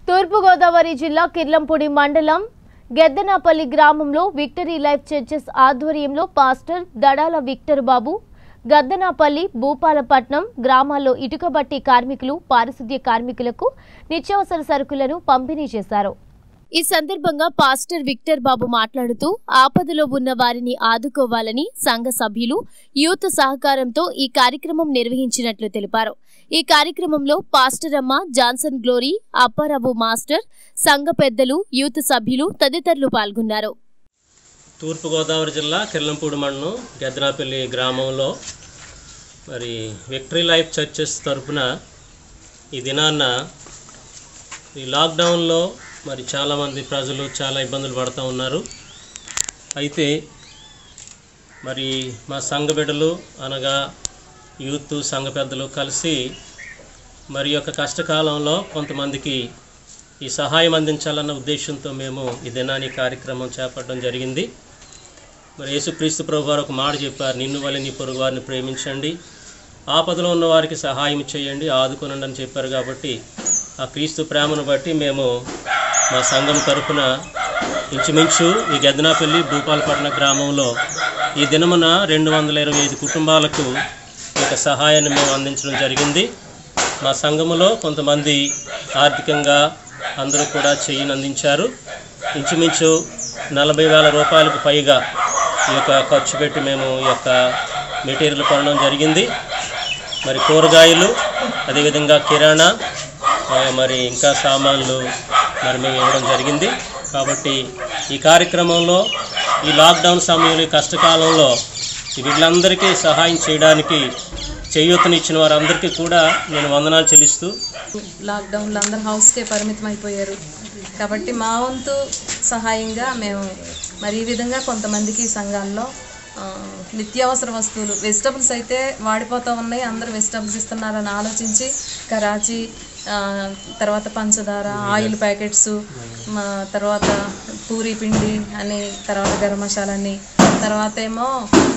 తూర్పు గోదావరి జిల్లా కిర్లంపూడి మండలం గెద్దనాపల్లి గ్రామంలో విక్టరీ లైఫ్ చర్చెస్ ఆధ్వర్యంలో పాస్టర్ దడాల విక్టర్ బాబు గద్దనాపల్లి భూపాలపట్నం గ్రామాల్లో ఇటుకబట్టి కార్మికులు పారిశుద్ధ్య కార్మికులకు నిత్యావసర సరుకులను పంపిణీ చేశారు। ఈ సందర్భంగా పాస్టర్ విక్టర్ బాబు మాట్లాడుతూ ఆపదలో ఉన్న వారిని ఆదుకోవాలని సంఘ సభ్యులు యూత్ సహకారంతో ఈ కార్యక్రమం నిర్వహించినట్లు తెలిపారు। ఈ కార్యక్రమంలో పాస్టర్ అమ్మ జాన్సన్ గ్లోరీ అప్పారావు మాస్టర్ సంఘ పెద్దలు యూత్ సభ్యులు తదితరులు పాల్గొన్నారు। తూర్పు గోదావరి జిల్లా కిర్లంపూడి మండలం గెద్దనాపల్లి గ్రామంలో మరి విక్టరీ లైఫ్ చర్చెస్ తరపున ఈ దినాన్న ఈ లాక్డౌన్లో మరి చాలామంది ప్రజలు చాలా ఇబ్బందులు పడుతూ ఉన్నారు। అయితే మరి మా సంఘ బిడ్డలు అనగా యూత్ సంఘ పెద్దలు కలిసి మరి యొక్క కష్టకాలంలో కొంతమందికి ఈ సహాయం అందించాలన్న ఉద్దేశంతో మేము ఈ దినాన్ని కార్యక్రమం చేపట్టడం జరిగింది। మరి యేసుక్రీస్తు ప్రభు వారు ఒక మాట చెప్పారు, నిన్ను వలె నీ పొరుగు వారిని ప్రేమించండి, ఆపదలో ఉన్న వారికి సహాయం చేయండి, ఆదుకొనండి అని చెప్పారు। కాబట్టి ఆ క్రీస్తు ప్రేమను బట్టి మేము మా సంఘం తరపున ఇంచుమించు ఈ గెద్దనాపల్లి భూపాలపట్నం గ్రామంలో ఈ దినమున 225 కుటుంబాలకు ఒక సహాయాన్ని మేము అందించడం జరిగింది। మా సంఘములో కొంతమంది ఆర్థికంగా అందరూ కూడా చేయిని అందించారు। ఇంచుమించు 40,000 రూపాయలకు పైగా ఈ యొక్క ఖర్చు పెట్టి మేము ఈ యొక్క మెటీరియల్ కొనడం జరిగింది। మరి కూరగాయలు అదేవిధంగా కిరాణా మరి ఇంకా సామాన్లు మరి మేము ఇవ్వడం జరిగింది। కాబట్టి ఈ కార్యక్రమంలో ఈ లాక్డౌన్ సమయంలో కష్టకాలంలో వీళ్ళందరికీ సహాయం చేయడానికి చేయూతనిచ్చిన వారందరికీ కూడా నేను వందనాలు చెల్లిస్తూ, లాక్డౌన్లో అందరూ హౌస్కే పరిమితం అయిపోయారు కాబట్టి మా వంతు సహాయంగా మేము మరి ఈ విధంగా కొంతమందికి సంఘాల్లో నిత్యావసర వస్తువులు వెజిటబుల్స్ అయితే వాడిపోతూ ఉన్నాయి, అందరూ వెజిటబుల్స్ ఇస్తున్నారని ఆలోచించి కరాచీ తర్వాత పంచదార ఆయిల్ ప్యాకెట్స్ తర్వాత పూరీ పిండి అని తర్వాత గరం మసాలా అని తర్వాత ఏమో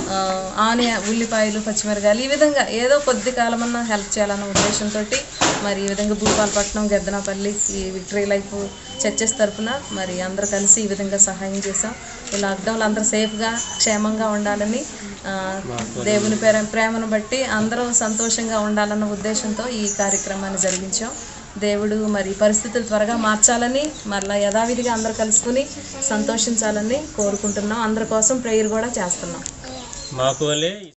ఉల్లిపాయలు పచ్చిమిరకాయలు ఈ విధంగా ఏదో కొద్ది కాలమన్నా హెల్ప్ చేయాలన్న ఉద్దేశంతో మరి ఈ విధంగా భూపాలపట్నం గెద్దనాపల్లి ఈ విక్టరీ లైఫ్ చర్చెస్ తరఫున మరి అందరూ కలిసి ఈ విధంగా సహాయం చేసాం। ఈ లాక్డౌన్లో అందరూ సేఫ్గా క్షేమంగా ఉండాలని దేవుని ప్రేమను బట్టి అందరూ సంతోషంగా ఉండాలన్న ఉద్దేశంతో ఈ కార్యక్రమాన్ని జరిగించాం। దేవుడు మరి పరిస్థితులు త్వరగా మార్చాలని మళ్ళీ యథావిధిగా అందరూ కలుసుకుని సంతోషించాలని కోరుకుంటున్నాం। అందరి కోసం ప్రేయర్ కూడా చేస్తున్నాం। మాకు